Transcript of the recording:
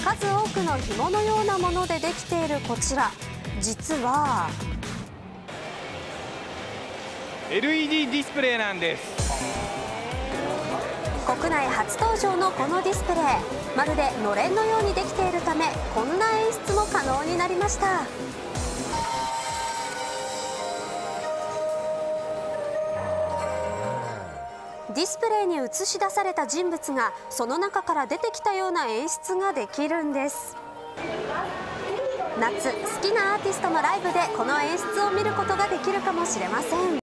数多くの紐のようなものでできているこちら、実は LED ディスプレイなんです。 国内初登場のこのディスプレイ、まるでのれんのようにできているため、こんな演出も可能になりました。ディスプレイに映し出された人物がその中から出てきたような演出ができるんです。夏、好きなアーティストのライブでこの演出を見ることができるかもしれません。